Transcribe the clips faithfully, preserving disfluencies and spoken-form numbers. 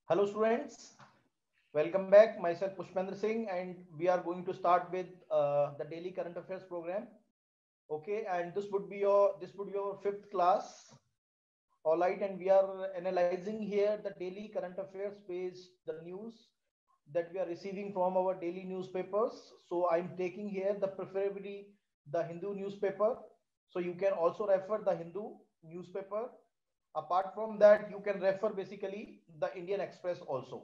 Hello students, welcome back. Myself Pushpendra Singh and we are going to start with uh, the daily current affairs program. Okay, and this would be your this would be your fifth class. All right, and we are analyzing here the daily current affairs based the news that we are receiving from our daily newspapers. So I'm taking here the preferably the Hindu newspaper. So you can also refer the Hindu newspaper. Apart from that, you can refer basically the Indian Express also.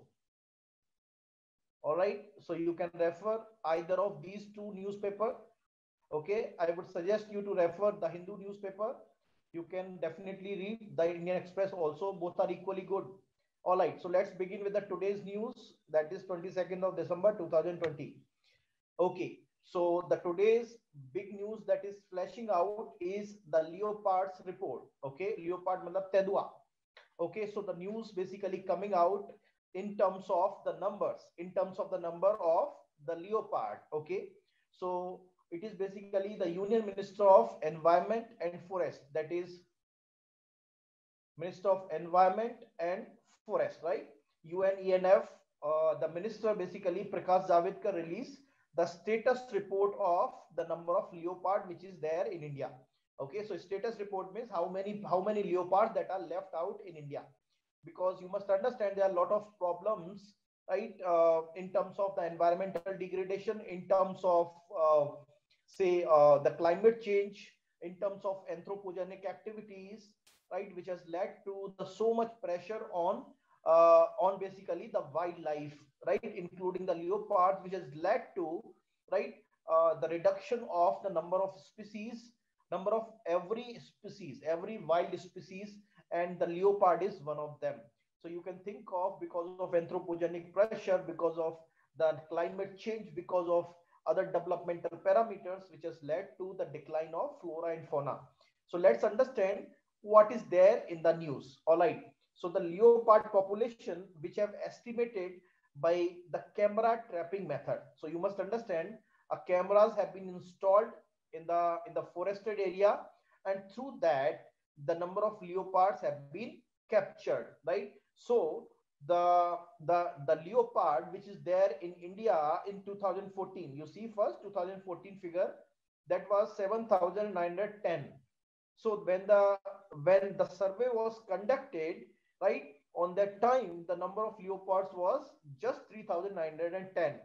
All right, so you can refer either of these two newspaper. Okay, I would suggest you to refer the Hindu newspaper. You can definitely read the Indian Express also. Both are equally good. All right, so let's begin with the today's news. That is twenty-second of December two thousand twenty. Okay, so the today's big news that is flashing out is the Leopard's report. Okay, Leopard matlab Tedua. Okay, so the news basically coming out in terms of the numbers, in terms of the number of the leopard. Okay, so it is basically the Union Minister of Environment and Forest, that is Minister of Environment and Forest, right? U N E N F. Uh, the minister basically Prakash Javadekar released the status report of the number of leopard which is there in India. Okay, so status report means how many how many leopards that are left out in India, because you must understand there are a lot of problems, right? Uh, in terms of the environmental degradation, in terms of uh, say uh, the climate change, in terms of anthropogenic activities, right, which has led to the so much pressure on uh, on basically the wildlife, right, including the leopards, which has led to, right, uh, the reduction of the number of species, number of every species, every wild species, and the leopard is one of them. So you can think of, because of anthropogenic pressure, because of the climate change, because of other developmental parameters, which has led to the decline of flora and fauna. So let's understand what is there in the news. All right, so the leopard population which have estimated by the camera trapping method. So you must understand, uh, cameras have been installed in the in the forested area, and through that the number of leopards have been captured, right? So the the the leopard which is there in India in two thousand fourteen, you see first two thousand fourteen figure, that was seven thousand nine hundred ten. So when the when the survey was conducted, right, on that time the number of leopards was just three thousand nine hundred ten.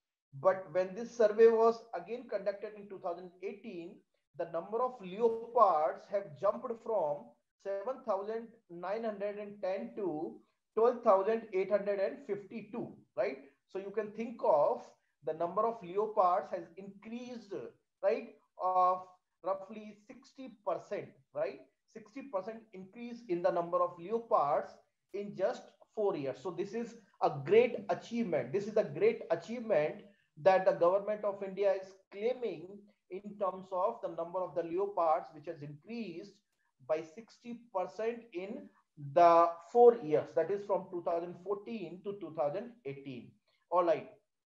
But when this survey was again conducted in two thousand eighteen, the number of leopards have jumped from seven thousand nine hundred ten to twelve thousand eight hundred fifty-two, right? So you can think of the number of leopards has increased, right, of roughly sixty percent, right? sixty percent increase in the number of leopards in just four years. So this is a great achievement. This is a great achievement that the government of India is claiming in terms of the number of the leopards, which has increased by sixty percent in the four years, that is from two thousand fourteen to two thousand eighteen. All right.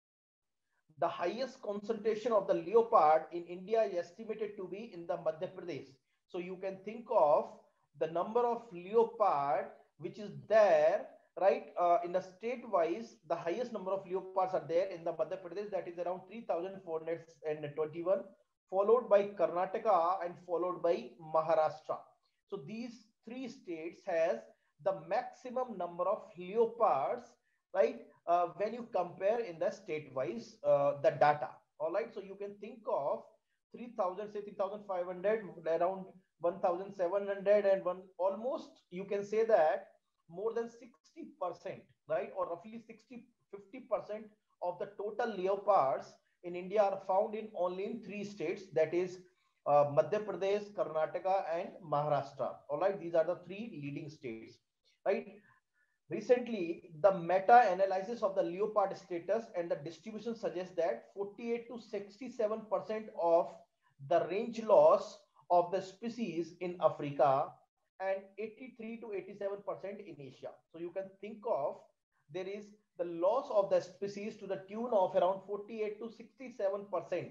The highest concentration of the leopard in India is estimated to be in the Madhya Pradesh. So you can think of the number of leopard which is there, right, uh, in the state wise, the highest number of leopards are there in the Madhya Pradesh, that is around three thousand four hundred twenty-one, followed by Karnataka and followed by Maharashtra. So these three states has the maximum number of leopards, right, uh, when you compare in the state wise uh, the data. All right, so you can think of three thousand, say three thousand five hundred, around one thousand seven hundred and one, almost you can say that more than sixty percent, right, or roughly sixty fifty percent of the total leopards in India are found in only in three states, that is uh, Madhya Pradesh, Karnataka and Maharashtra. All right, these are the three leading states, right? Recently, the meta-analysis of the leopard status and the distribution suggests that forty-eight to sixty-seven percent of the range loss of the species in Africa and eighty-three to eighty-seven percent in Asia. So you can think of, there is the loss of the species to the tune of around forty-eight to sixty-seven percent.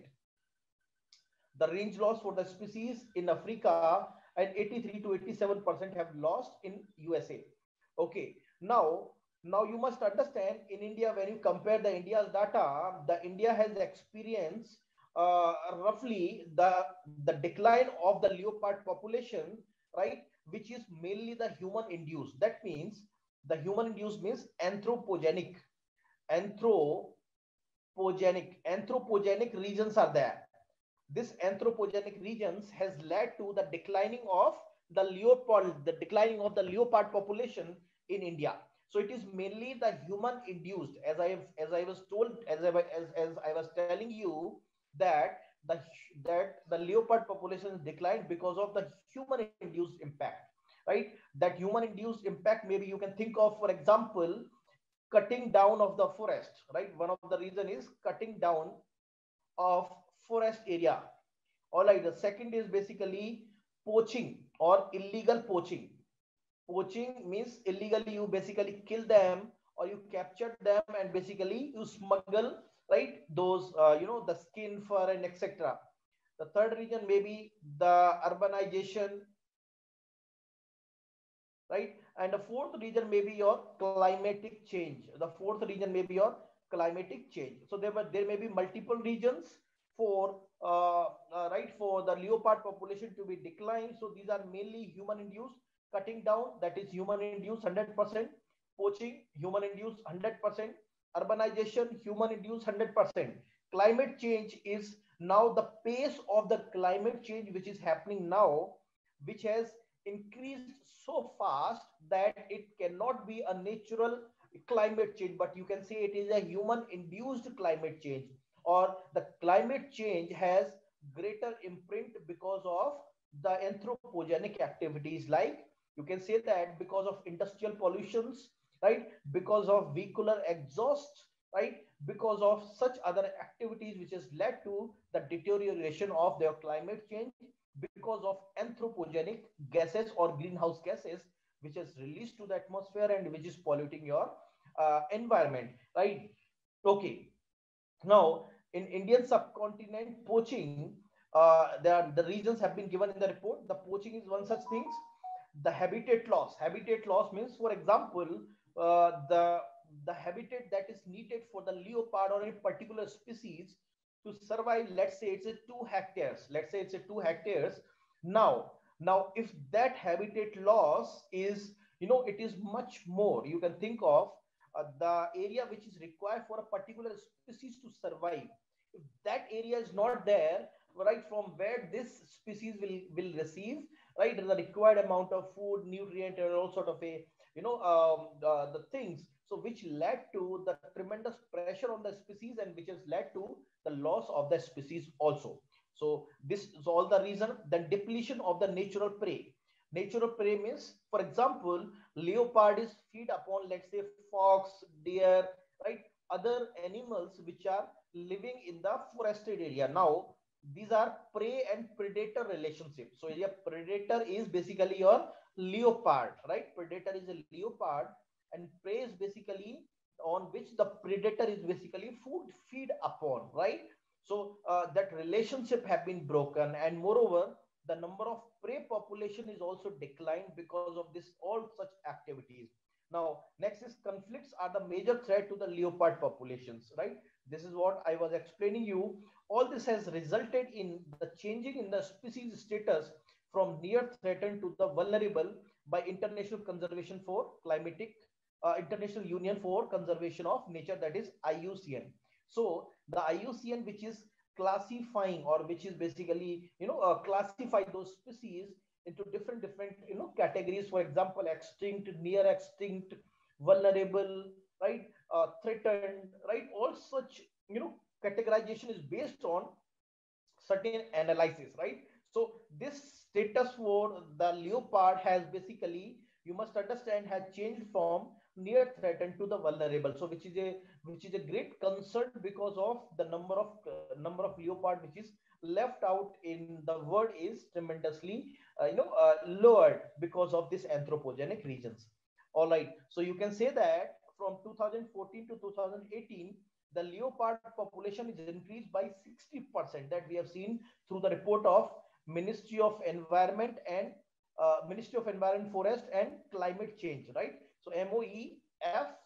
The range loss for the species in Africa and eighty-three to eighty-seven percent have lost in U S A. Okay, now Now you must understand in India, when you compare the India's data, the India has experienced uh, roughly the, the decline of the leopard population, right? Which is mainly the human induced. That means the human induced means anthropogenic. Anthropogenic. Anthropogenic regions are there. This anthropogenic regions has led to the declining of the leopard, the declining of the leopard population in India. So it is mainly the human induced, as I have, as I was told, as I, as, as I was telling you, that the that the leopard population declined because of the human induced impact, right? That human induced impact, maybe you can think of, for example, cutting down of the forest, right? One of the reason is cutting down of forest area. All right, the second is basically poaching or illegal poaching. Poaching means illegally you basically kill them or you capture them and basically you smuggle, right? Those uh, you know the skin, fur, and et cetera. The third reason may be the urbanization, right? And the fourth reason may be your climatic change. The fourth reason may be your climatic change. So there were there may be multiple reasons for uh, uh, right for the leopard population to be declined. So these are mainly human induced. Cutting down, that is human induced one hundred percent. Poaching, human induced one hundred percent. Urbanization, human induced one hundred percent. Climate change is now the pace of the climate change which is happening now, which has increased so fast that it cannot be a natural climate change, but you can say it is a human induced climate change, or the climate change has greater imprint because of the anthropogenic activities, like you can say that because of industrial pollutions, right? Because of vehicular exhaust, right? Because of such other activities which has led to the deterioration of their climate change, because of anthropogenic gases or greenhouse gases which is released to the atmosphere and which is polluting your uh, environment, right? Okay, now in Indian subcontinent, poaching, uh, there are, the reasons have been given in the report. The poaching is one such thing. The habitat loss, habitat loss means, for example, uh, the the habitat that is needed for the leopard or a particular species to survive, let's say it's a two hectares, let's say it's a two hectares. Now now if that habitat loss is, you know it is much more, you can think of uh, the area which is required for a particular species to survive. If that area is not there, right, from where this species will will receive, right, the required amount of food, nutrient, and all sort of a, you know um, the, the things, so which led to the tremendous pressure on the species and which has led to the loss of the species also. So this is all the reason. Then depletion of the natural prey. Natural prey means, for example, leopard is feed upon, let's say, fox, deer, right, other animals which are living in the forested area. Now these are prey and predator relationship. So a predator is basically your leopard, right? Predator is a leopard, and prey is basically on which the predator is basically food feed upon, right? So uh, that relationship have been broken, and moreover, the number of prey population is also declined because of this all such activities. Now, next is conflicts are the major threat to the leopard populations, right? This is what I was explaining you. All this has resulted in the changing in the species status from near threatened to the vulnerable by International Conservation for Climatic uh, International Union for Conservation of Nature, that is I U C N. So the I U C N, which is classifying, or which is basically, you know uh, classify those species into different different you know categories. For example, extinct, near extinct, vulnerable, right, uh, threatened, right. All such, you know categorization is based on certain analysis, right? So this status for the leopard has basically, you must understand, has changed from near threatened to the vulnerable. So which is a which is a great concern because of the number of uh, number of leopard which is left out in the world is tremendously uh, you know uh, lowered because of this anthropogenic regions. All right, so you can say that from two thousand fourteen to two thousand eighteen, the leopard population is increased by sixty percent, that we have seen through the report of Ministry of Environment and uh, Ministry of Environment, Forest and Climate Change, right? So M O E F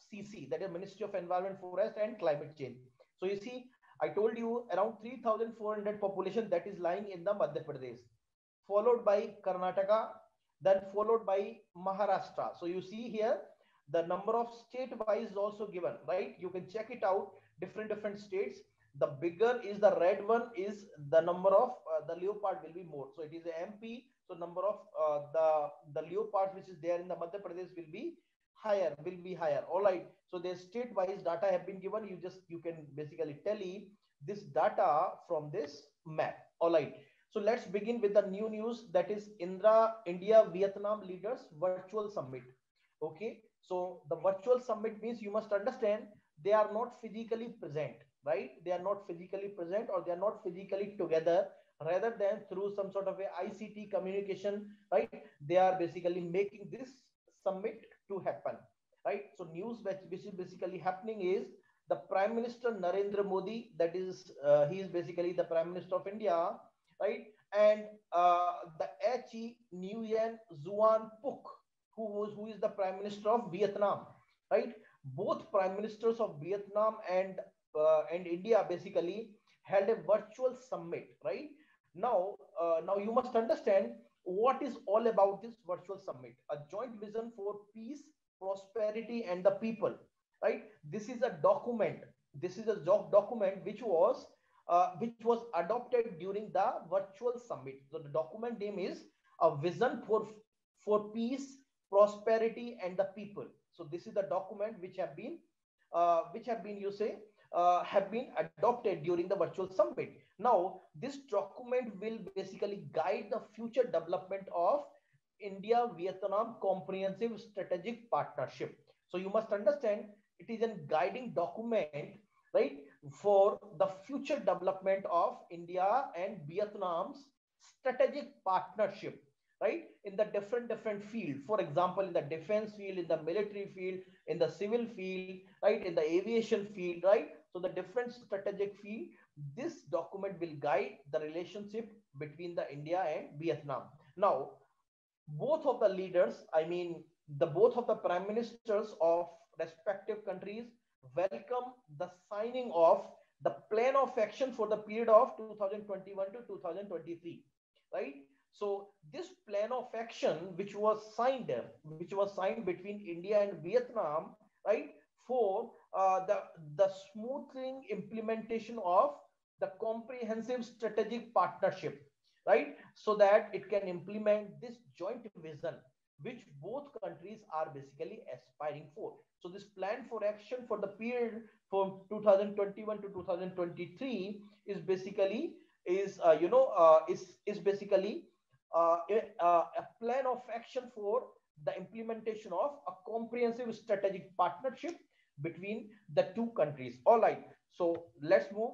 C C, that is Ministry of Environment, Forest and Climate Change. So you see, I told you around three thousand four hundred population that is lying in the Madhya Pradesh, followed by Karnataka, then followed by Maharashtra. So you see here the number of state wise is also given, right? You can check it out, different different states. The bigger is the red one, is the number of uh, the leopard will be more. So it is a M P. So number of uh, the the leopards which is there in the Madhya Pradesh will be higher, will be higher. All right. So the state wise data have been given. You just you can basically tally this data from this map. All right. So let's begin with the new news, that is Indra India Vietnam leaders virtual summit. Okay. So the virtual summit means you must understand they are not physically present, right? They are not physically present, or they are not physically together, rather than through some sort of a I C T communication, right? They are basically making this summit to happen, right? So news which, which is basically happening is the Prime Minister Narendra Modi, that is, uh, he is basically the Prime Minister of India, right? And uh, the H. Nguyen Xuan Phuc, who was who is the Prime Minister of Vietnam, right? Both Prime Ministers of Vietnam and uh, and India basically held a virtual summit, right? Now, uh, now you must understand what is all about this virtual summit: a joint vision for peace, prosperity, and the people, right? This is a document. This is a document which was uh, which was adopted during the virtual summit. So the document name is a vision for for peace, prosperity, and the people. So this is the document which have been uh, which have been you say uh, have been adopted during the virtual summit. Now this document will basically guide the future development of India Vietnam comprehensive strategic partnership. So you must understand it is a guiding document, right, for the future development of India and Vietnam's strategic partnership, right, in the different different field. For example, in the defense field, in the military field, in the civil field, right, in the aviation field, right? So the different strategic field, this document will guide the relationship between the India and Vietnam. Now both of the leaders, I mean the both of the prime ministers of respective countries welcome the signing of the plan of action for the period of two thousand twenty-one to two thousand twenty-three, right? So this plan of action which was signed which was signed between India and Vietnam, right, for uh, the the smoothing implementation of the comprehensive strategic partnership, right, so that it can implement this joint vision which both countries are basically aspiring for. So this plan for action for the period from two thousand twenty-one to two thousand twenty-three is basically is uh, you know uh, is is basically uh, a, a plan of action for the implementation of a comprehensive strategic partnership between the two countries. All right, so let's move.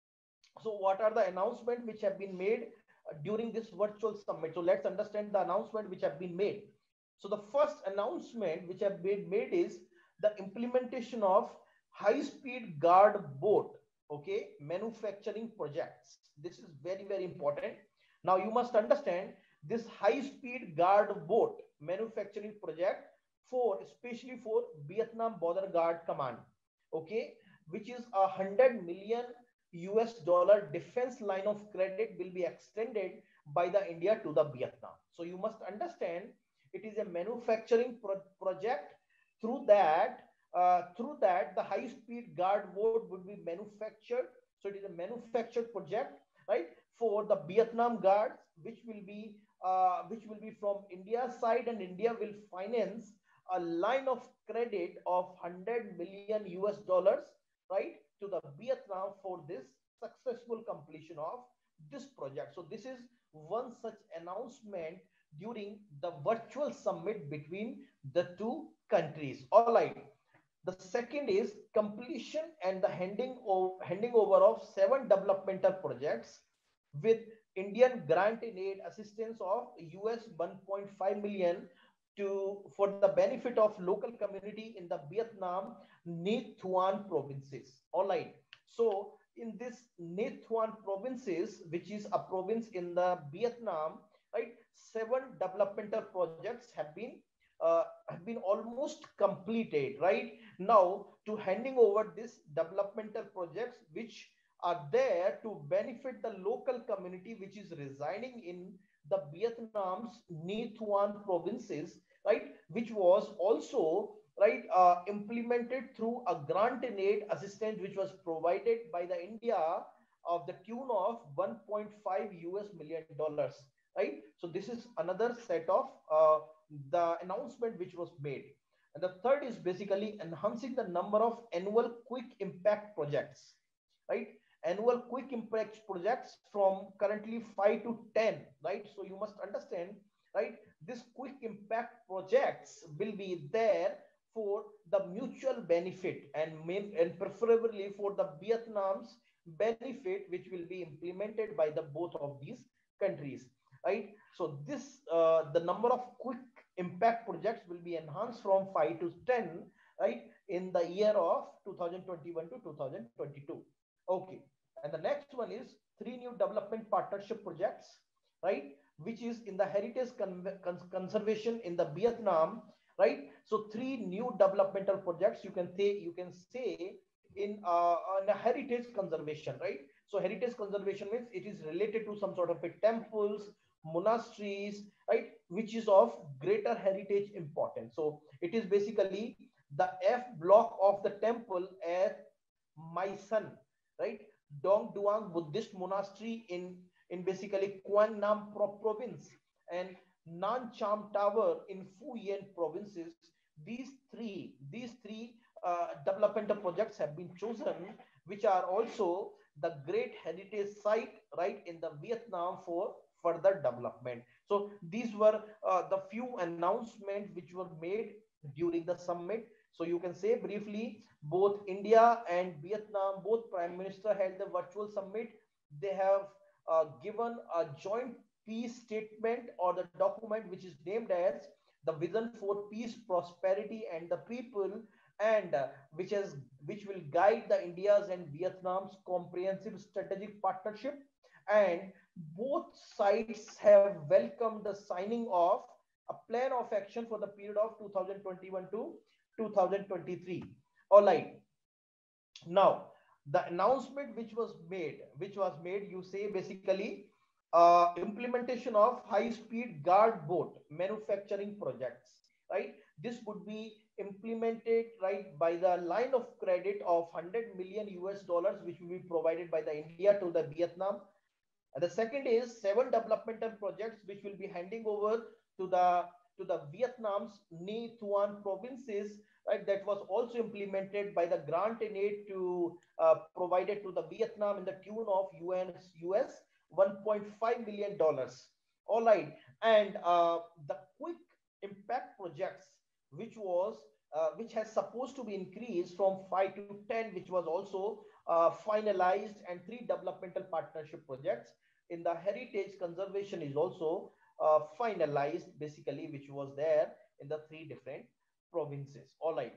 So what are the announcements which have been made during this virtual summit? So let's understand the announcement which have been made. So the first announcement which have been made is the implementation of high speed guard boat, okay, manufacturing projects. This is very very important. Now you must understand this high speed guard boat manufacturing project for especially for Vietnam Border Guard Command, okay, which is a hundred million U S dollar defense line of credit will be extended by the India to the Vietnam. So you must understand it is a manufacturing pro project. Through that, uh, through that the high speed guard boat would be manufactured. So it is a manufactured project, right, for the Vietnam guards, which will be uh, which will be from India's side, and India will finance a line of credit of one hundred million U S dollars, right, to the Vietnam for this successful completion of this project. So this is one such announcement during the virtual summit between the two countries. All right. The second is completion and the handing over, handing over of seven developmental projects with Indian grant in aid assistance of U S one point five million to for the benefit of local community in the Vietnam Nha Thuan provinces. All right. So in this Nha Thuan provinces, which is a province in the Vietnam, right, seven developmental projects have been uh, have been almost completed, right? Now to handing over this developmental projects which are there to benefit the local community which is residing in the Vietnam's Nhi Thuan provinces, right? Which was also right uh, implemented through a grant and aid assistance which was provided by the India of the tune of one point five U S million dollars, right? So this is another set of uh, the announcement which was made. And the third is basically enhancing the number of annual quick impact projects, right? Annual quick impact projects from currently five to ten, right? So you must understand, right? This quick impact projects will be there for the mutual benefit and main, and preferably for the Vietnam's benefit, which will be implemented by the both of these countries, right? So this uh, the number of quick impact projects will be enhanced from five to ten, right, in the year of two thousand twenty-one to two thousand twenty-two. Okay, and the next one is three new development partnership projects, right, which is in the heritage con cons conservation in the Vietnam, right? So three new developmental projects you can say you can say in uh, in a heritage conservation, right? So heritage conservation means it is related to some sort of a temples, monasteries, right, which is of greater heritage importance. So it is basically the F block of the temple at My Son, right, Dong Duang Buddhist Monastery in in basically Quang Nam province, and Nan Cham Tower in Phu Yen provinces. These three, these three uh, developmental projects have been chosen, which are also the great heritage site, right, in the Vietnam for further development. So these were uh, the few announcements which were made during the summit. So you can say briefly, both India and Vietnam, both prime minister held the virtual summit. They have uh, given a joint peace statement or the document which is named as the vision for peace, prosperity, and the people, and uh, which has which will guide the India's and Vietnam's comprehensive strategic partnership. And both sides have welcomed the signing of a plan of action for the period of two thousand twenty-one to two thousand twenty-three. All right. Now, the announcement which was made, which was made, you say basically uh, implementation of high-speed guard boat manufacturing projects, right? This would be implemented, right, by the line of credit of one hundred million U S dollars, which will be provided by the India to the Vietnam. And the second is seven developmental projects which will be handing over to the to the Vietnam's Nhi Thuan provinces, right? That was also implemented by the grant and aid to uh, provided to the Vietnam in the tune of U S one point five million dollars. All right, and uh, the quick impact projects, which was uh, which has supposed to be increased from five to ten, which was also uh, finalized, and three developmental partnership projects in the heritage conservation is also uh, finalized, basically, which was there in the three different provinces. All right,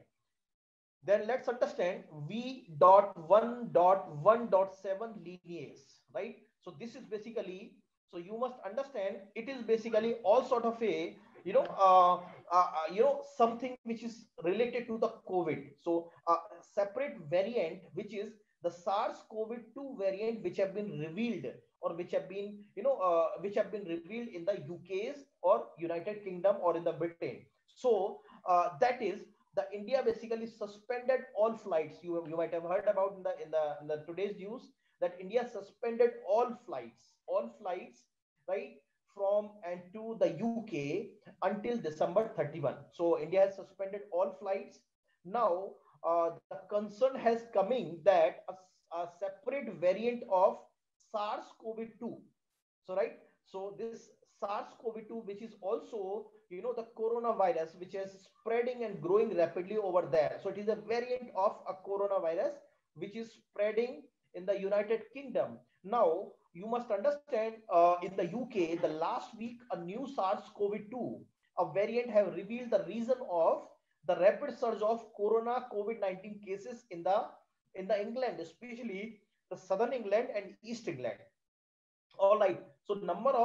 then let's understand V dot one dot one dot seven lineage, right? So this is basically, so you must understand, it is basically all sort of a, you know, uh, uh, uh, you know, something which is related to the COVID. So a uh, separate variant, which is the SARS-CoV two variant, which have been revealed, or which have been, you know, uh, which have been revealed in the U K's or United Kingdom or in the Britain. So uh, that is the India basically suspended all flights. You you might have heard about in the in the, in the today's news that India suspended all flights, all flights, right, from and to the U K until December thirty-first. So India has suspended all flights. Now uh, the concern has coming that a, a separate variant of SARS-CoV two. So right, so this SARS-CoV two, which is also, you know, the coronavirus, which is spreading and growing rapidly over there. So it is a variant of a coronavirus which is spreading in the United Kingdom. Now you must understand, uh, in the U K, the last week a new SARS-CoV two, a variant, have revealed the reason of the rapid surge of corona COVID nineteen cases in the in the England, especially the southern England and East England. All right, so number of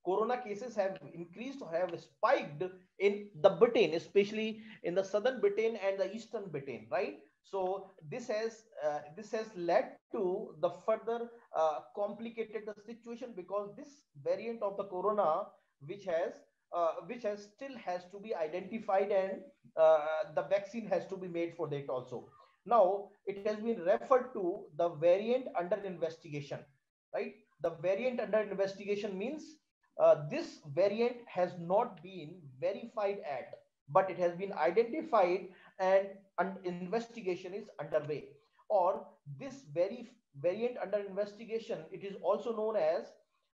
corona cases have increased or have spiked in the Britain, especially in the southern Britain and the eastern Britain, right? So this has uh, this has led to the further uh, complicated the situation, because this variant of the corona, which has uh, which has still has to be identified, and uh, the vaccine has to be made for that also. Now it has been referred to the variant under investigation, right? The variant under investigation means uh, this variant has not been verified at, but it has been identified, and an investigation is underway. Or this very variant under investigation, it is also known as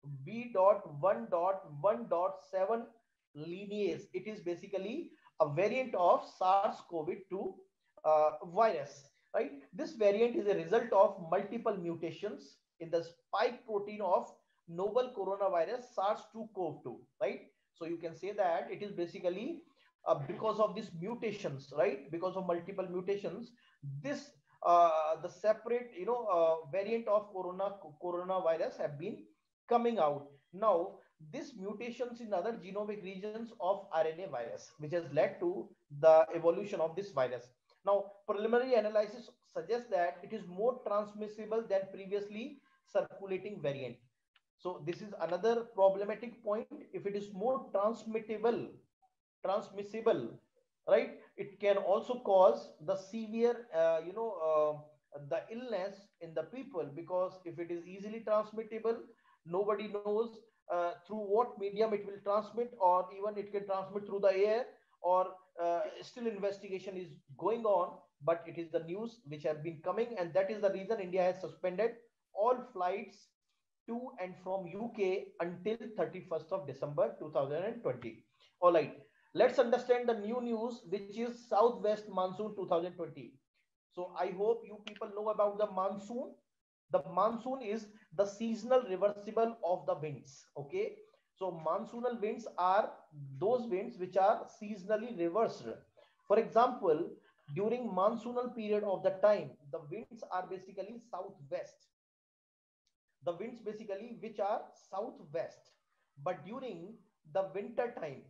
B one one seven lineage. It is basically a variant of SARS CoV two uh, virus, right? This variant is a result of multiple mutations in the spike protein of novel coronavirus SARS two CoV two, right? So you can say that it is basically uh, because of these mutations, right? Because of multiple mutations, this uh, the separate, you know, uh, variant of corona coronavirus have been coming out. Now these mutations in other genomic regions of R N A virus, which has led to the evolution of this virus. Now preliminary analysis suggests that it is more transmissible than previously circulating variant. So this is another problematic point. If it is more transmittable, transmissible, right, it can also cause the severe, uh, you know, uh, the illness in the people, because if it is easily transmittable, nobody knows uh, through what medium it will transmit, or even it can transmit through the air, or uh, still investigation is going on. But it is the news which have been coming, and that is the reason India has suspended all flights to and from U K until thirty-first of December two thousand twenty. All right, let's understand the new news, which is Southwest Monsoon twenty twenty. So I hope you people know about the monsoon. The monsoon is the seasonal reversible of the winds. Okay, so monsoonal winds are those winds which are seasonally reversed. For example, during monsoonal period of the time, the winds are basically southwest, the winds basically which are southwest. But during the winter time,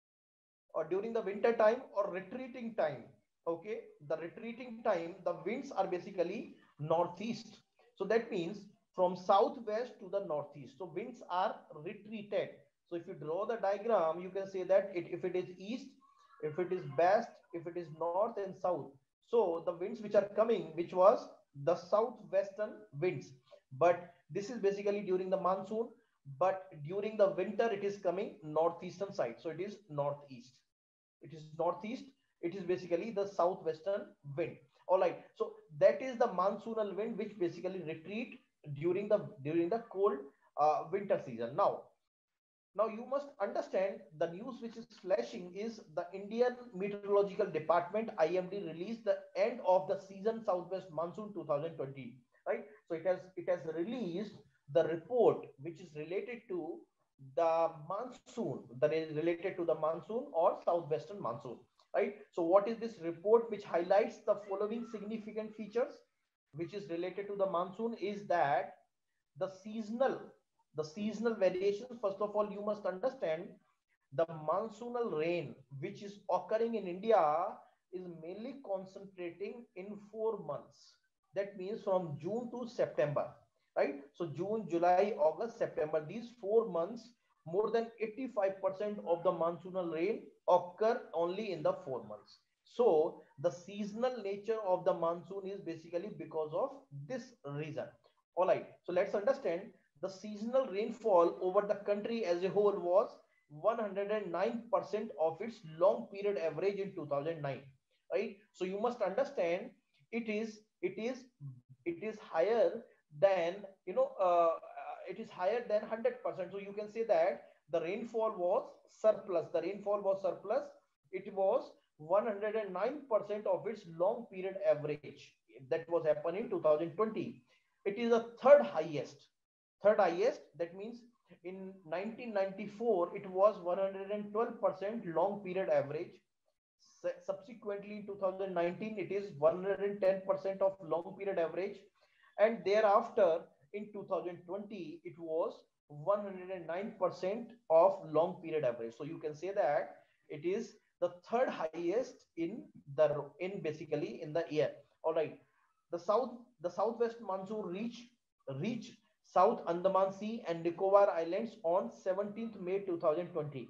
or during the winter time or retreating time, okay, the retreating time, the winds are basically northeast. So that means from southwest to the northeast, so winds are retreated. So if you draw the diagram, you can say that it, if it is east, if it is west, if it is north and south, so the winds which are coming, which was the southwestern winds. But this is basically during the monsoon, but during the winter it is coming northeastern side, so it is northeast, it is northeast, it is basically the southwestern wind. All right, so that is the monsoonal wind which basically retreat during the during the cold uh, winter season. Now now you must understand the news which is flashing is the Indian Meteorological Department I M D released the end of the season Southwest Monsoon twenty twenty, right? So it has it has released the report which is related to the monsoon, that is related to the monsoon or southwestern monsoon, right? So what is this report which highlights the following significant features which is related to the monsoon is that the seasonal the seasonal variations. First of all, you must understand the monsoonal rain which is occurring in India is mainly concentrating in four months. That means from June to September, right? So June, July, August, September, these four months, more than eighty-five percent of the monsoonal rain occur only in the four months. So the seasonal nature of the monsoon is basically because of this reason. All right, so let's understand the seasonal rainfall over the country as a whole was one hundred nine percent of its long period average in two thousand nine, right? So you must understand it is it is it is higher than, you know, uh, it is higher than one hundred percent. So you can say that the rainfall was surplus, the rainfall was surplus, it was one hundred nine percent of its long period average. That was happened in two thousand twenty. It is the third highest, third highest. That means in nineteen ninety-four it was one hundred twelve percent long period average. Subsequently in two thousand nineteen it is one hundred ten percent of long period average, and thereafter in two thousand twenty it was one hundred nine percent of long period average. So you can say that it is the third highest in the in basically in the year. All right. The south the southwest monsoon reach reach South Andaman Sea and Nicobar Islands on seventeenth May two thousand twenty.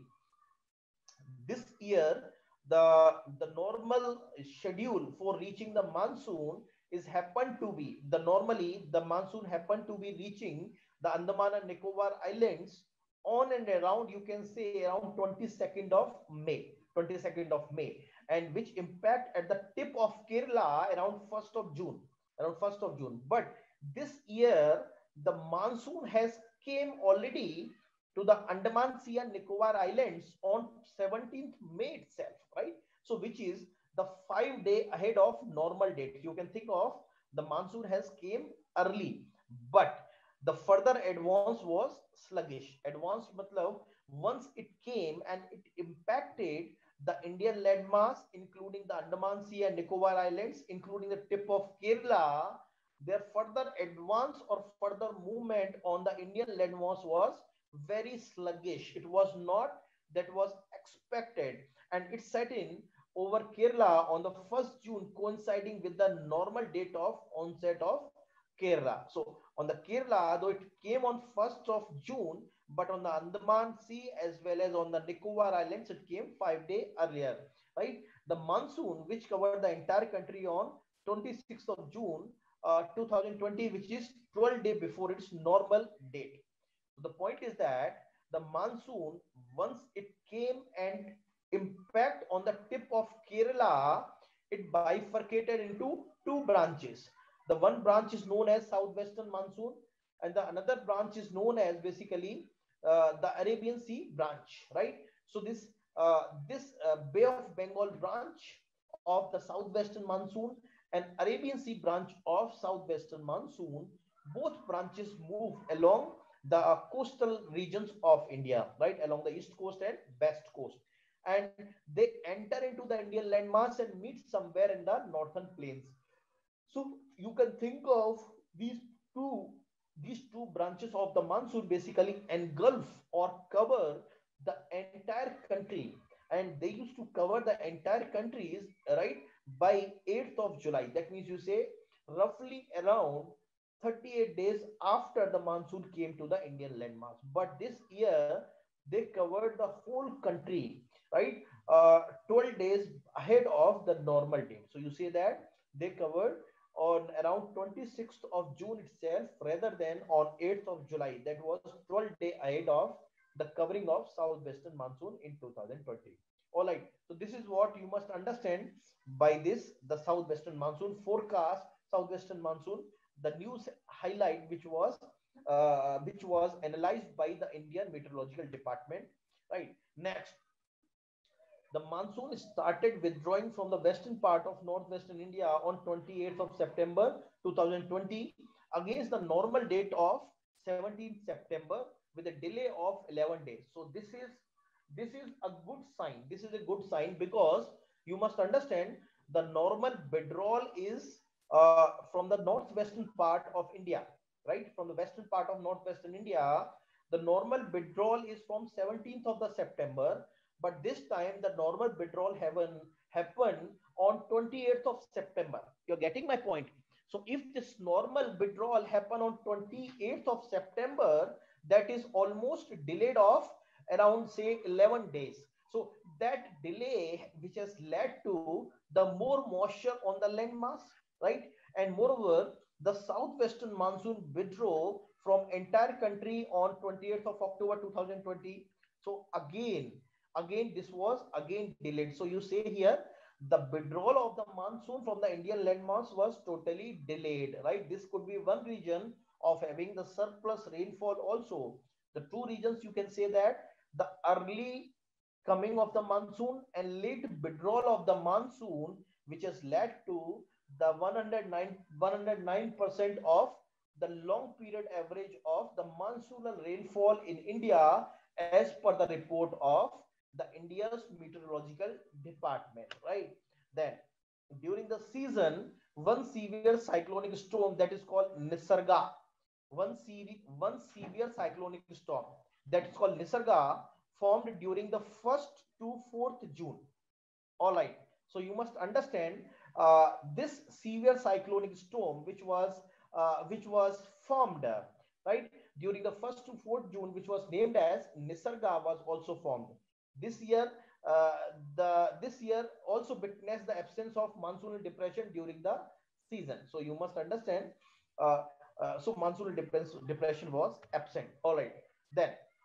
This year, the the normal schedule for reaching the monsoon is happened to be the normally the monsoon happened to be reaching the Andaman and Nicobar Islands on and around, you can say, around twenty-second of May, twenty-second of May, and which impact at the tip of Kerala around first of June, around first of June. But this year the monsoon has came already to the Andaman Sea and Nicobar Islands on seventeenth May itself, right? So, which is the five day ahead of normal date. You can think of the monsoon has came early, but the further advance was sluggish. Advance matlab once it came and it impacted the Indian landmass, including the Andaman Sea and Nicobar Islands, including the tip of Kerala, their further advance or further movement on the Indian landmass was very sluggish. It was not that was expected, and it set in over Kerala on the first June, coinciding with the normal date of onset of Kerala. So on the Kerala, though it came on first of June, but on the Andaman Sea as well as on the Nicobar Islands, it came five day earlier, right? The monsoon, which covered the entire country on twenty-sixth of June uh, two thousand twenty, which is twelve day before its normal date. So the point is that the monsoon, once it came and impact on the tip of Kerala, it bifurcated into two branches. The one branch is known as southwestern monsoon, and the another branch is known as basically uh, the Arabian Sea branch, right? So this uh, this uh, Bay of Bengal branch of the southwestern monsoon and Arabian Sea branch of southwestern monsoon, both branches move along the uh, coastal regions of India, right, along the east coast and west coast, and they enter into the Indian landmass and meet somewhere in the northern plains. So you can think of these two these two branches of the monsoon basically engulf or cover the entire country, and they used to cover the entire countries, right, by eighth of July. That means you say roughly around thirty-eight days after the monsoon came to the Indian landmass. But this year they covered the whole country, right, uh, twelve days ahead of the normal date. So you say that they covered on around twenty-sixth of June itself rather than on eighth of July. That was twelve day ahead of the covering of southwestern monsoon in two thousand twenty. All right. So this is what you must understand by this, the southwestern monsoon forecast, southwestern monsoon, the news highlight which was uh, which was analyzed by the Indian Meteorological Department. Right. Next, the monsoon started withdrawing from the western part of northwestern India on twenty-eighth of September two thousand twenty against the normal date of seventeenth September with a delay of eleven days. So this is this is a good sign. This is a good sign because you must understand the normal withdrawal is uh, from the northwestern part of India, right? From the western part of northwestern India, the normal withdrawal is from seventeenth of the September, but this time the normal withdrawal happen happen on twenty-eighth of September. You're getting my point. So if this normal withdrawal happen on twenty-eighth of September, that is almost delayed of around say eleven days. So that delay which has led to the more moisture on the landmass, right? And moreover, the southwestern monsoon withdraw from entire country on twenty-eighth of October two thousand twenty. So again, again this was again delayed. So you say here the withdrawal of the monsoon from the Indian landmass was totally delayed, right? This could be one region of having the surplus rainfall also. The two regions you can say that the early coming of the monsoon and late withdrawal of the monsoon, which has led to the one hundred nine percent of the long period average of the monsoonal rainfall in India as per the report of the India's meteorological department, right? Then during the season, one severe cyclonic storm that is called Nisarga one severe, one severe cyclonic storm that is called Nisarga formed during the first to fourth June. All right. So you must understand uh, this severe cyclonic storm, which was uh, which was formed, uh, right, during the first to fourth June, which was named as Nisarga, was also formed. This year, uh, the this year also witnessed the absence of monsoonal depression during the season. So you must understand. Uh, uh, so monsoonal depression was absent. All right. Then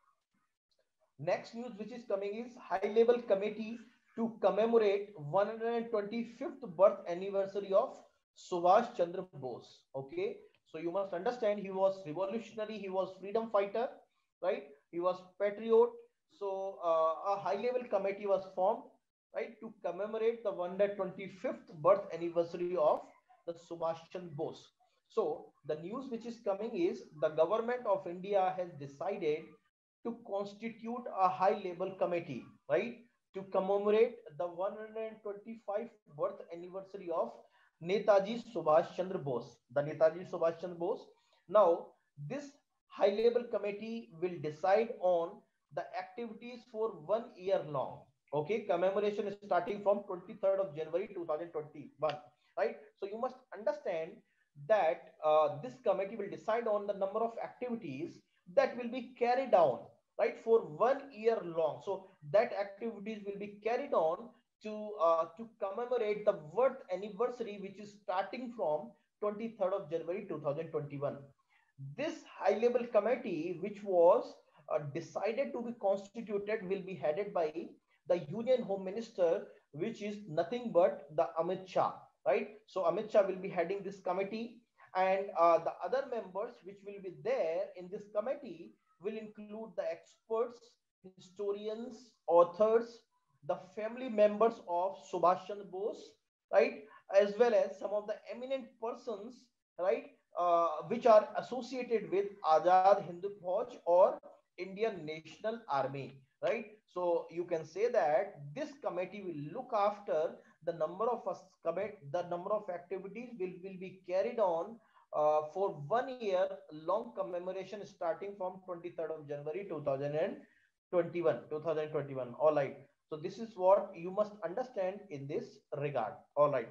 next news which is coming is high level committee to commemorate one hundred twenty-fifth birth anniversary of Subhash Chandra Bose. Okay, so you must understand he was revolutionary, he was freedom fighter, right? He was patriot. So uh, a high level committee was formed, right, to commemorate the one hundred twenty-fifth birth anniversary of the Subhash Chandra Bose. So the news which is coming is the government of India has decided to constitute a high level committee, right, to commemorate the one hundred twenty-fifth birth anniversary of Netaji Subhash Chandra Bose, the Netaji Subhash Chandra Bose. Now, this high level committee will decide on the activities for one year long. Okay, commemoration is starting from twenty-third of January two thousand twenty-one, right? So you must understand that uh, this committee will decide on the number of activities that will be carried on, right, for one year long. So that activities will be carried on to uh, to commemorate the birth anniversary, which is starting from twenty-third of January two thousand twenty-one. This high level committee, which was uh, decided to be constituted, will be headed by the Union Home Minister, which is nothing but the Amit Shah, right? So Amit Shah will be heading this committee, and uh, the other members which will be there in this committee will include the experts, historians, authors, the family members of Subhash Chandra Bose, right, as well as some of the eminent persons, right, uh, which are associated with Azad Hind Fauj or Indian National Army, right? So you can say that this committee will look after the number of us, the number of activities will, will be carried on uh, for one year long commemoration starting from twenty-third of January two thousand twenty-one. two thousand twenty-one. All right. So this is what you must understand in this regard. All right.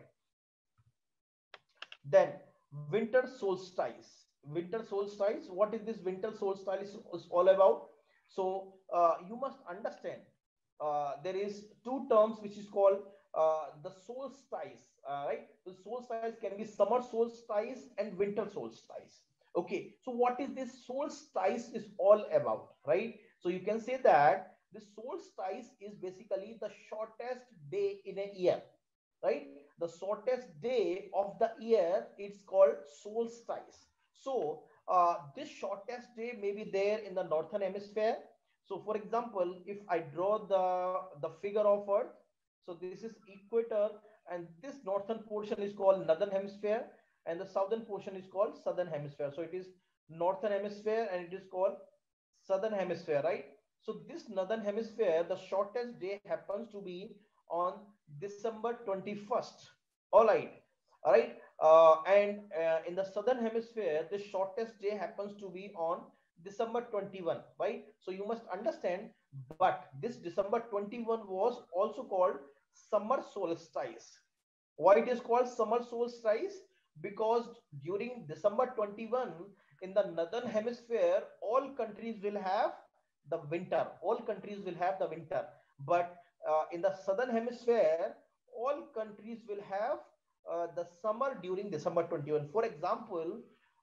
Then winter solstice. Winter solstice. What is this winter solstice is all about? So uh, you must understand uh, there is two terms which is called uh, the solstice, uh, right? The solstice can be summer solstice and winter solstice. Okay, so what is this solstice is all about, right? So you can say that the solstice is basically the shortest day in a year, right? The shortest day of the year, it's called solstice. So uh, this shortest day may be there in the northern hemisphere. So for example, if I draw the the figure of earth, so this is equator, and this northern portion is called northern hemisphere, and the southern portion is called southern hemisphere. So it is northern hemisphere and it is called southern hemisphere, right? So this northern hemisphere, the shortest day happens to be on December twenty-first. All right, all right. Uh, and uh, in the southern hemisphere, the shortest day happens to be on December twenty-first, right? So you must understand, but this December twenty-first was also called summer solstice. Why it is called summer solstice? Because during December twenty-first, in the northern hemisphere, all countries will have the winter. All countries will have the winter. But uh, in the southern hemisphere, all countries will have uh, the summer during December twenty-first. For example,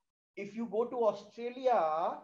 if you go to Australia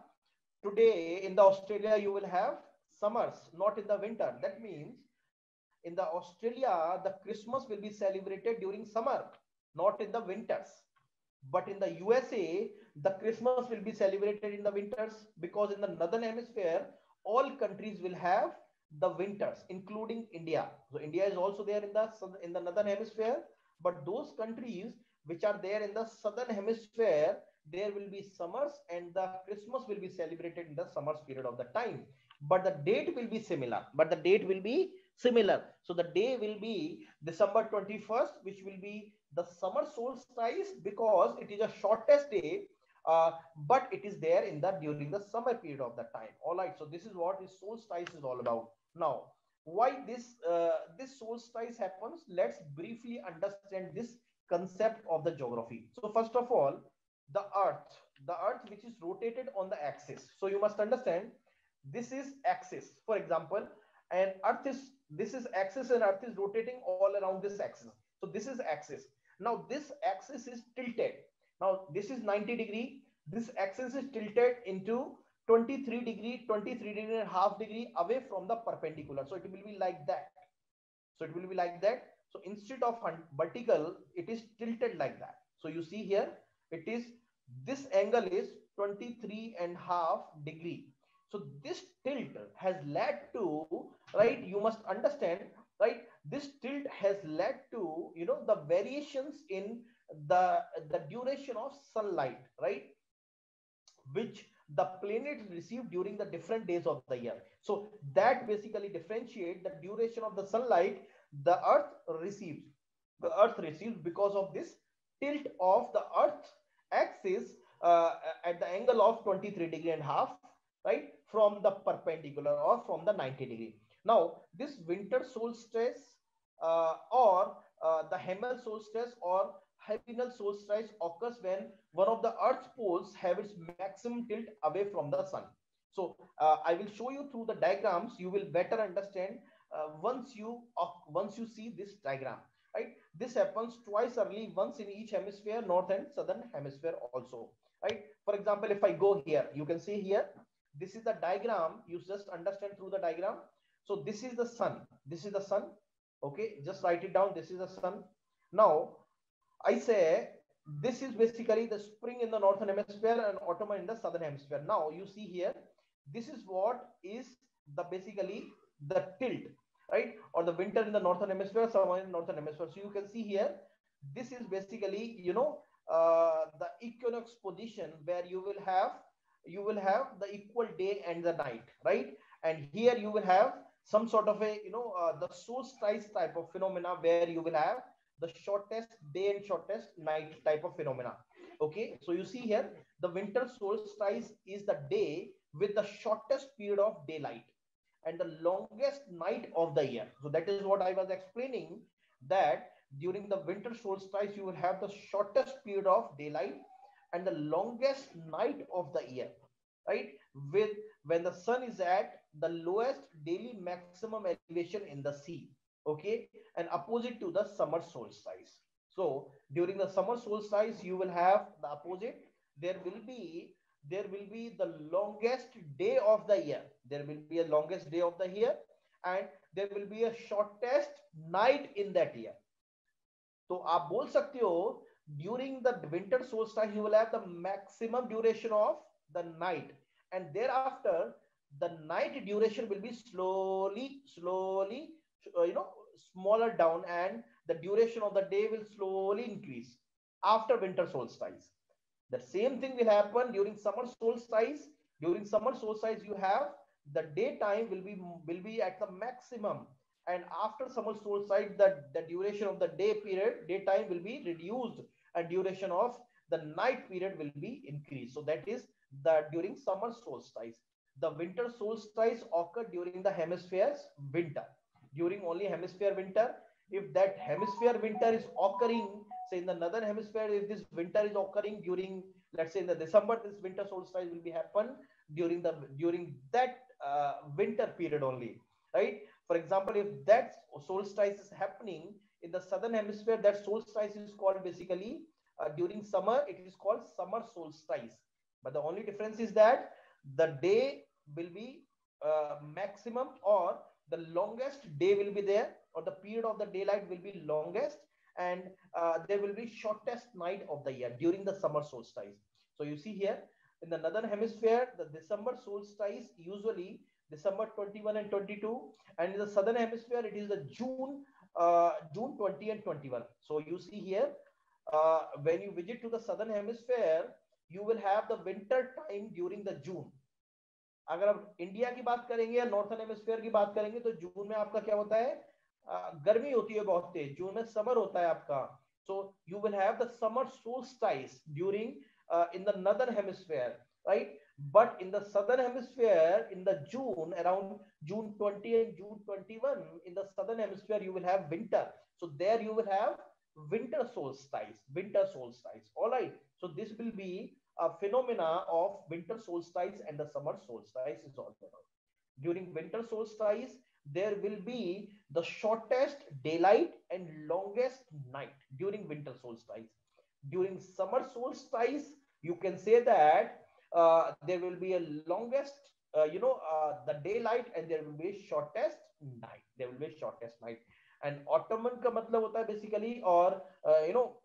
today, in the Australia, you will have summers, not in the winter. That means in the Australia, the Christmas will be celebrated during summer, not in the winters. But in the U S A, the Christmas will be celebrated in the winters, because in the northern hemisphere, all countries will have the winters, including India. So India is also there in the in the northern hemisphere, but those countries which are there in the southern hemisphere, there will be summers, and the Christmas will be celebrated in the summers period of the time. But the date will be similar. But the date will be similar. So the day will be December twenty-first, which will be the summer solstice, because it is a shortest day uh, but it is there in the during the summer period of the time. All right, so this is what is solstice is all about. Now, why this uh, this solstice happens? Let's briefly understand this concept of the geography. So first of all, the earth, the earth which is rotated on the axis. So you must understand, this is axis, for example, and earth is, this is axis and earth is rotating all around this axis. So this is axis. Now this axis is tilted. Now this is ninety degree. This axis is tilted into twenty-three degree, twenty-three degree and a half degree away from the perpendicular. So it will be like that. So it will be like that. So instead of vertical, it is tilted like that. So you see here, it is, this angle is twenty-three and a half degree. So this tilt has led to, right, you must understand, right, this tilt has led to, you know, the variations in the the duration of sunlight, right, which the planets receive during the different days of the year. So that basically differentiate the duration of the sunlight the earth receives. The earth receives because of this tilt of the earth axis uh, at the angle of twenty-three degree and a half, right, from the perpendicular or from the ninety degree. Now this winter solstice uh, or uh, the Hemel solstice or hibernal solstice occurs when one of the earth's poles have its maximum tilt away from the sun. So uh, I will show you through the diagrams. You will better understand uh, once you uh, once you see this diagram, right? This happens twice early, once in each hemisphere, north and southern hemisphere also, right? For example, if I go here, you can see here, this is the diagram. You just understand through the diagram. So this is the sun, this is the sun. Okay, just write it down. This is the sun. Now I say this is basically the spring in the northern hemisphere and autumn in the southern hemisphere. Now you see here, this is what is the basically the tilt, right, or the winter in the northern hemisphere, summer in the northern hemisphere. So you can see here, this is basically, you know, uh, the equinox position where you will have you will have the equal day and the night, right? And here you will have some sort of a, you know, uh, the solstice type of phenomena where you will have the shortest day and shortest night type of phenomena. Okay, so you see here, the winter solstice is the day with the shortest period of daylight and the longest night of the year. So that is what I was explaining, that during the winter solstice you will have the shortest period of daylight and the longest night of the year, right, with when the sun is at the lowest daily maximum elevation in the sea. Okay, and opposite to the summer solstice. So during the summer solstice you will have the opposite. There will be there will be the longest day of the year. There will be a longest day of the year, and there will be a shortest night in that year. तो आप बोल सकते हो, during the winter solstice you will have the maximum duration of the night, and thereafter the night duration will be slowly slowly uh, you know, smaller down, and the duration of the day will slowly increase after winter solstice. The same thing will happen during summer solstice. During summer solstice you have the daytime will be will be at the maximum, and after summer solstice the, the duration of the day period, daytime will be reduced, and duration of the night period will be increased. So that is the during summer solstice. The winter solstice occur during the hemispheres winter, during only hemisphere winter. If that hemisphere winter is occurring, say in the northern hemisphere, if this winter is occurring during, let's say in the December, this winter solstice will be happen during the during that uh, winter period only, right? For example, if that solstice is happening in the southern hemisphere, that solstice is called basically uh, during summer, it is called summer solstice. But the only difference is that the day will be uh, maximum, or the longest day will be there, or the period of the daylight will be longest, and uh, there will be shortest night of the year during the summer solstice. So you see here, in the northern hemisphere, the December solstice usually December twenty-one and twenty-two, and in the southern hemisphere it is the June uh, June twenty and twenty-one. So you see here, uh, when you visit to the southern hemisphere, you will have the winter time during the June. अगर आप India की बात करेंगे या northern hemisphere की बात करेंगे, तो जून में आपका क्या होता है, आ, गर्मी होती है बहुत तेज. जून में समर होता है आपका. So you will have the summer solstice during uh, in the northern hemisphere, right? But in the southern hemisphere, in the June, around June twenty and June twenty-one, in the southern hemisphere, you will have winter. So there you will have winter solstice, winter solstice. All right. So this will be a phenomena of winter solstice and the summer solstice is all about. During winter solstice, there will be the shortest daylight and longest night during winter solstice. During summer solstice, you can say that uh, there will be a longest, uh, you know, uh, the daylight and there will be shortest night. There will be shortest night. And autumn का मतलब होता है basically, or uh, you know,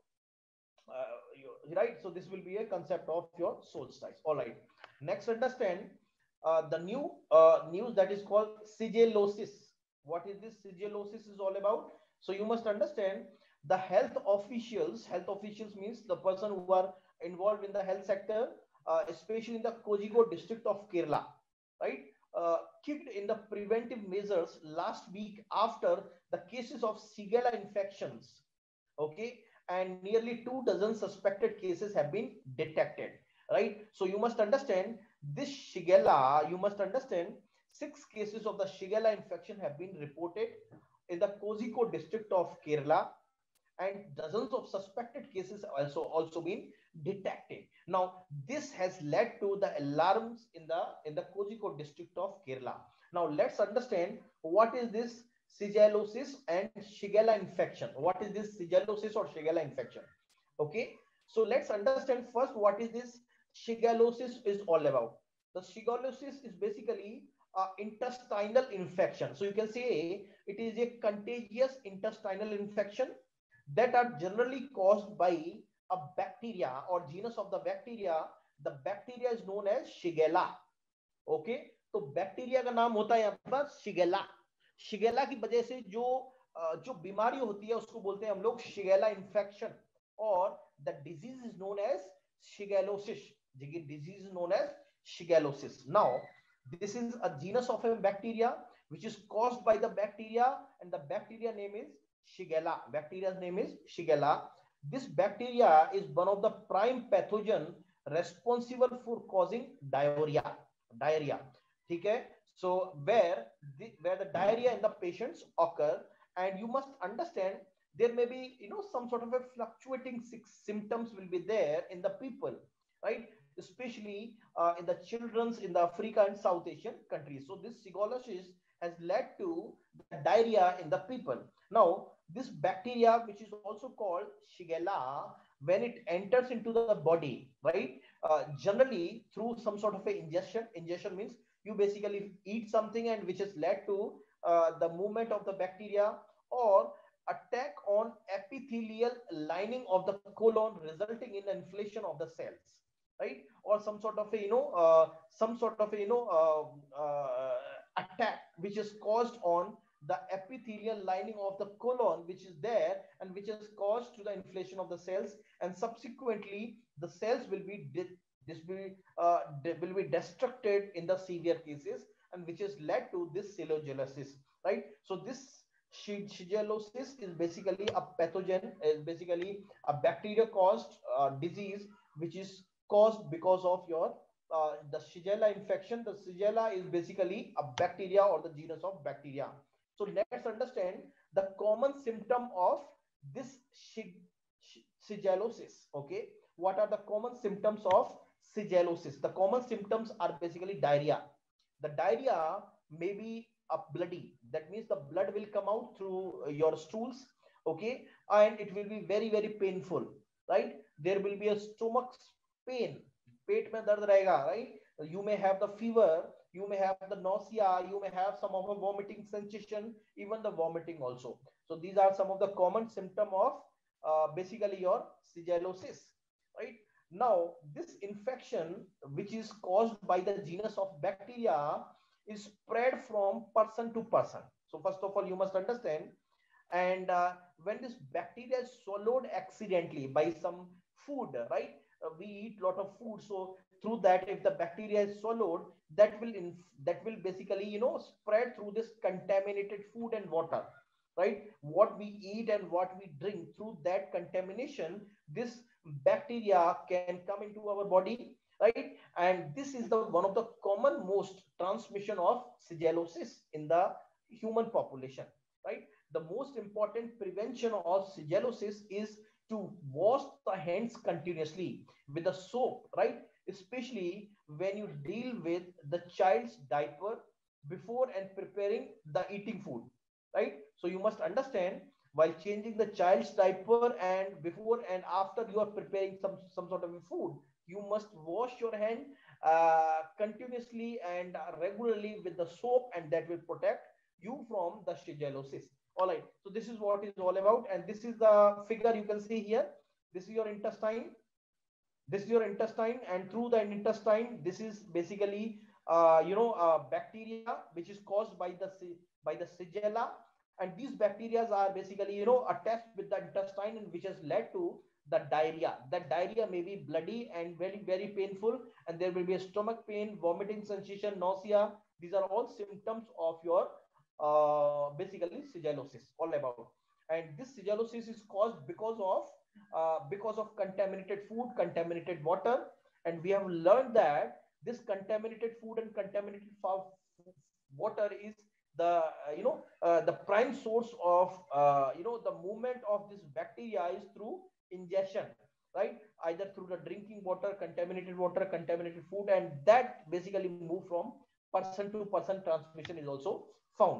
uh, you, right? So this will be a concept of your solstice. All right. Next, understand uh, the new uh, news that is called sigellosis. What is this sigellosis is all about? So you must understand the health officials. Health officials means the person who are involved in the health sector, uh, especially in the Kozhikode district of Kerala, right? Uh, kicked in the preventive measures last week after the cases of Shigella infections. Okay, and nearly two dozen suspected cases have been detected, right? So you must understand this Shigella, you must understand six cases of the Shigella infection have been reported in the Kozhikode district of Kerala, and dozens of suspected cases also also been detected. Now this has led to the alarms in the in the Kozhikode district of Kerala. Now let's understand what is this sigellosis and Shigella infection. What is this sigellosis or Shigella infection? Okay, so let's understand first what is this shigellosis is all about. The shigellosis is basically uh, intestinal infection. So you can say it is a contagious intestinal infection that are generally caused by a bacteria or genus of the bacteria. The bacteria is known as Shigella. Okay, तो bacteria का नाम होता है यहाँ पर Shigella. Shigella की वजह से जो जो बीमारी होती है उसको बोलते हैं हम लोग शिगेला इन्फेक्शन, और the disease is known as shigellosis. Disease is known as shigellosis. Now this is a genus of a bacteria which is caused by the bacteria, and the bacteria name is Shigella. Bacteria's name is Shigella. This bacteria is one of the prime pathogen responsible for causing diarrhea. Diarrhea, ठीक है? So where the, where the diarrhea in the patients occur, and you must understand there may be, you know, some sort of a fluctuating symptoms will be there in the people, right? Especially uh, in the children's in the Africa and South Asian countries. So this shigellosis has led to the diarrhea in the people. Now this bacteria, which is also called Shigella, when it enters into the body, right, uh, generally through some sort of a ingestion. Ingestion means you basically eat something and which has led to uh, the movement of the bacteria, or attack on epithelial lining of the colon, resulting in inflation of the cells, right? Or some sort of a, you know, uh, some sort of a, you know, uh, uh, attack which is caused on the epithelial lining of the colon, which is there and which is caused to the inflation of the cells, and subsequently the cells will be this will uh, will be destructed in the severe cases, and which has led to this shigellosis, right? So this shigellosis is basically a pathogen, is basically a bacteria caused uh, disease which is caused because of your uh, the Shigella infection. The Shigella is basically a bacteria or the genus of bacteria. So let's understand the common symptom of this shigellosis. Okay, what are the common symptoms of shigellosis? The common symptoms are basically diarrhea. The diarrhea may be a bloody, that means the blood will come out through your stools, okay, and it will be very very painful, right? There will be a stomach pain, पेट में दर्द रहेगा, right? You may have the fever, you may have the nausea, you may have some of a vomiting sensation, even the vomiting also. So these are some of the common symptom of uh, basically your shigellosis, right? Now this infection, which is caused by the genus of bacteria, is spread from person to person. So first of all you must understand, and uh, when this bacteria is swallowed accidentally by some food, right? Uh, we eat lot of food, so through that if the bacteria is swallowed, that will in, that will basically, you know, spread through this contaminated food and water, right? What we eat and what we drink, through that contamination, this bacteria can come into our body, right? And this is the one of the common most transmission of Shigellosis in the human population, right? The most important prevention of Shigellosis is to wash the hands continuously with the soap, right? Especially when you deal with the child's diaper before and preparing the eating food, right? So you must understand, while changing the child's diaper and before and after you are preparing some some sort of a food, you must wash your hand uh, continuously and regularly with the soap, and that will protect you from the Shigellosis. All right, so this is what is all about, and this is the figure you can see here. This is your intestine. This is your intestine, and through the intestine, this is basically uh, you know uh, bacteria which is caused by the by the Shigella, and these bacteria are basically you know attached with the intestine, and which has led to the diarrhea. That diarrhea may be bloody and very very painful, and there will be a stomach pain, vomiting sensation, nausea. These are all symptoms of your uh, basically Shigellosis, all about. And this Shigellosis is caused because of uh, because of contaminated food, contaminated water, and we have learned that this contaminated food and contaminated water is the uh, you know uh, the prime source of uh, you know the movement of this bacteria is through ingestion, right? Either through the drinking water, contaminated water, contaminated food, and that basically move from person to person. Transmission is also found.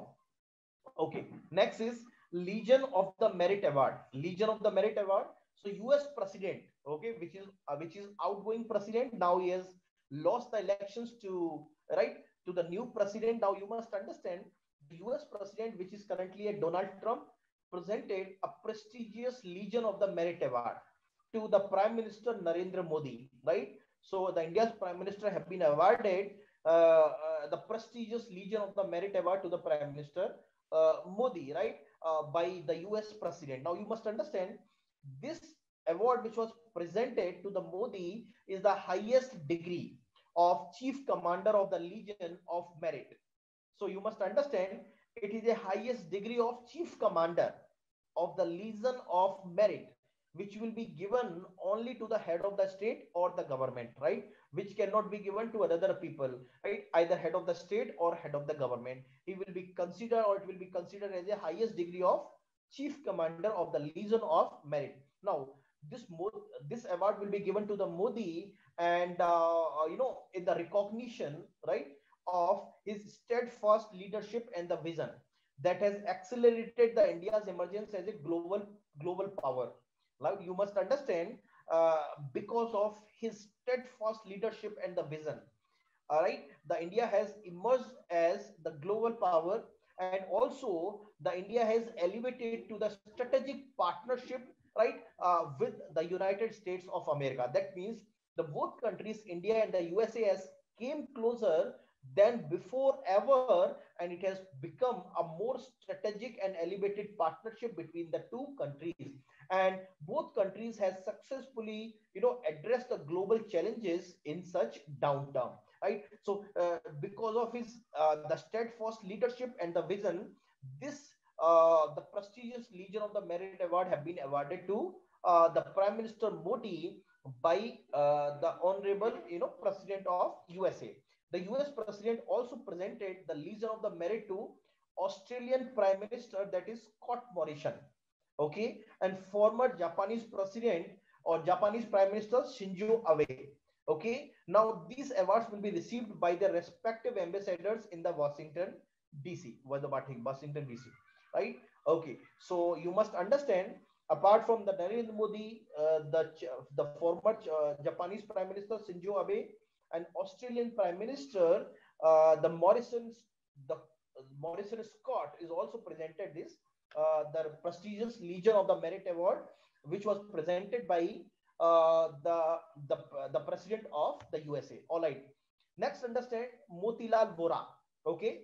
Okay, next is Legion of the Merit Award. Legion of the Merit Award. So U S President, okay, which is uh, which is outgoing president. Now he has lost the elections to right to the new president. Now you must understand, the U S President, which is currently a Donald Trump, presented a prestigious Legion of the Merit Award to the Prime Minister Narendra Modi, right? So the India's Prime Minister have been awarded uh, uh, the prestigious Legion of the Merit Award to the Prime Minister uh, Modi, right, uh, by the U S President. Now you must understand, this award which was presented to the Modi is the highest degree of Chief Commander of the Legion of Merit. So you must understand, it is the highest degree of Chief Commander of the Legion of Merit, which will be given only to the head of the state or the government, right? Which cannot be given to other people, right? Either head of the state or head of the government. He will be considered, or it will be considered as the highest degree of Chief Commander of the Legion of Merit. Now, this this award will be given to the Modi, and uh, you know, in the recognition, right, of his steadfast leadership and the vision that has accelerated the India's emergence as a global global power. Now you must understand, uh, because of his steadfast leadership and the vision, all right, the India has emerged as the global power, and also the India has elevated to the strategic partnership, right, uh, with the United States of America. That means the both countries, India and the U S A, has came closer than before ever, and it has become a more strategic and elevated partnership between the two countries. And both countries has successfully you know addressed the global challenges in such downturn, right? So uh, because of his uh, the steadfast leadership and the vision, this uh, the prestigious Legion of the Merit Award have been awarded to uh, the Prime Minister Modi by uh, the honorable you know president of U S A. The U S president also presented the Legion of the Merit to Australian Prime Minister, that is Scott Morrison, okay, and former Japanese president or Japanese Prime Minister Shinzo Abe. Okay, now these awards will be received by their respective ambassadors in the Washington D C, Washington D C, right? Okay, so you must understand, apart from the Narendra Modi, uh, the the former uh, Japanese Prime Minister Shinzo Abe, and Australian Prime Minister uh, the Morrison, the uh, Morrison Scott is also presented this uh, the prestigious Legion of the Merit Award, which was presented by uh, the, the, the president of the U S A. All right. Next, understand Motilal Vora. Okay.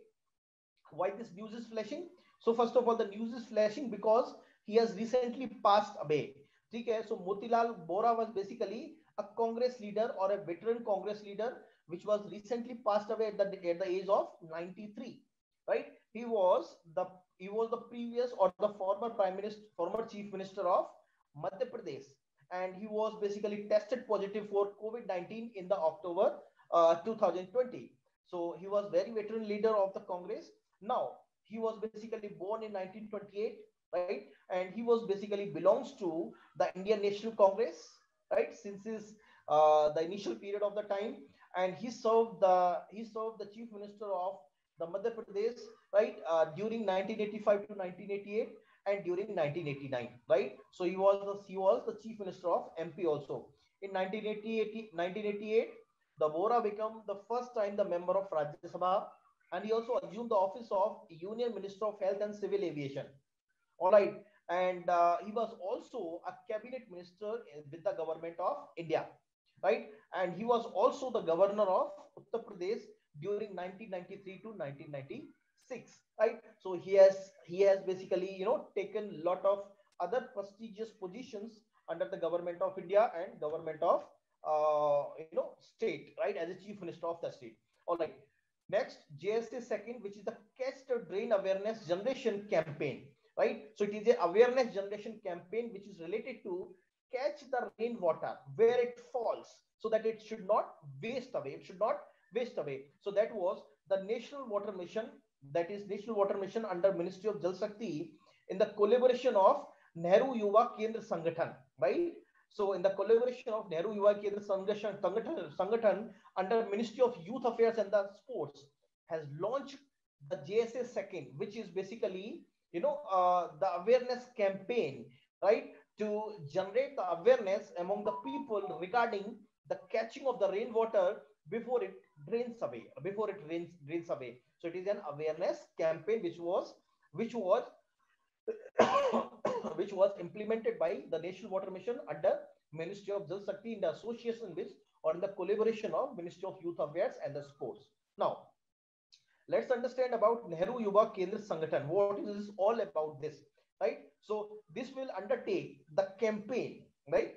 Why this news is flashing? So first of all, the news is flashing because he has recently passed away. Okay. So Motilal Vora was basically a Congress leader or a veteran Congress leader, which was recently passed away at the, at the age of ninety-three. Right. He was the he was the previous or the former prime minister, former chief minister of Madhya Pradesh, and he was basically tested positive for COVID nineteen in the October uh, two thousand twenty. So he was very veteran leader of the Congress. Now he was basically born in nineteen twenty-eight, right? And he was basically belongs to the Indian National Congress, right? Since his uh, the initial period of the time, and he served the he served the chief minister of the Madhya Pradesh, right, uh, during nineteen eighty-five to nineteen eighty-eight, and during nineteen eighty-nine, right? So he was the, he was the chief minister of M P also. In nineteen eighty-eight, nineteen eighty-eight, the Vora became the first time the member of Rajya Sabha, and he also assumed the office of Union Minister of Health and Civil Aviation. All right, and uh, he was also a cabinet minister with the government of India, right? And he was also the governor of Uttar Pradesh during nineteen ninety-three to nineteen ninety-six, right? So he has he has basically, you know, taken a lot of other prestigious positions under the government of India and government of uh, you know state, right, as a chief minister of the state. All right. Next, J S A second, which is the Catch the Drain Awareness Generation Campaign, right? So it is a awareness generation campaign which is related to catch the rainwater where it falls, so that it should not waste away. It should not waste away. So that was the National Water Mission, that is National Water Mission under Ministry of Jal Shakti, in the collaboration of Nehru Yuva Kendra Sangathan, right? So in the collaboration of Nehru Yuva Kendra Sangathan, Sangathan under Ministry of Youth Affairs and the Sports, has launched the J S A second, which is basically, you know, uh, the awareness campaign, right, to generate the awareness among the people regarding the catching of the rainwater before it drains away, before it drains, drains away. So it is an awareness campaign which was, which was, which was implemented by the National Water Mission under Ministry of Jal Shakti in the association with, or in the collaboration of Ministry of Youth Affairs and the Sports. Now, let's understand about Nehru Yuva Kendra Sangathan. What is this all about this, right? So this will undertake the campaign, right?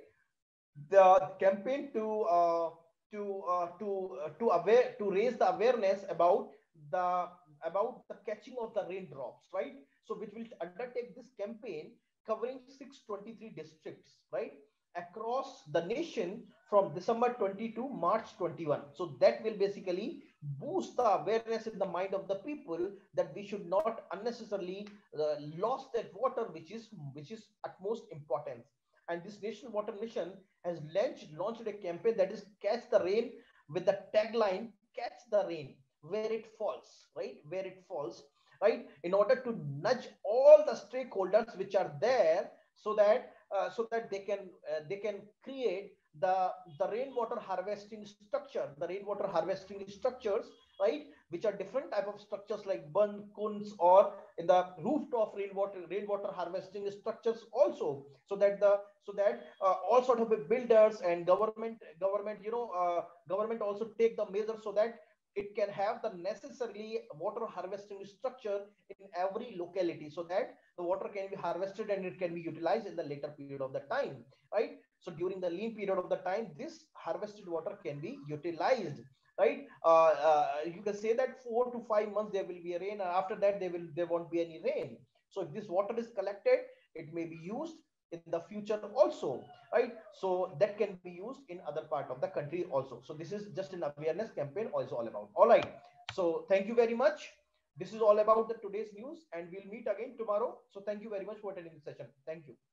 The campaign to uh, to uh, to uh, to aware to raise the awareness about the about the catching of the raindrops, right? So which will undertake this campaign covering six hundred twenty-three districts, right, across the nation from December twenty to March twenty-one. So that will basically boost the awareness in the mind of the people that we should not unnecessarily uh, lose that water, which is which is utmost importance. And this National Water Mission has launched launched a campaign that is Catch the Rain, with the tagline "Catch the Rain where it falls," right, where it falls, right, in order to nudge all the stakeholders which are there, so that uh, so that they can uh, they can create the the rainwater harvesting structure, the rainwater harvesting structures, right, which are different type of structures like bund, kunds, or in the rooftop rainwater rainwater harvesting structures also, so that the so that uh, all sort of builders and government government you know uh, government also take the measures, so that it can have the necessarily water harvesting structure in every locality, so that the water can be harvested and it can be utilized in the later period of the time, right? So during the lean period of the time, this harvested water can be utilized, right? Uh, uh, you can say that four to five months there will be a rain, and after that there will there won't be any rain. So if this water is collected, it may be used in the future also, right? So that can be used in other part of the country also. So this is just an awareness campaign also all about. All right. So thank you very much. This is all about the today's news, and we'll meet again tomorrow. So thank you very much for attending the session. Thank you.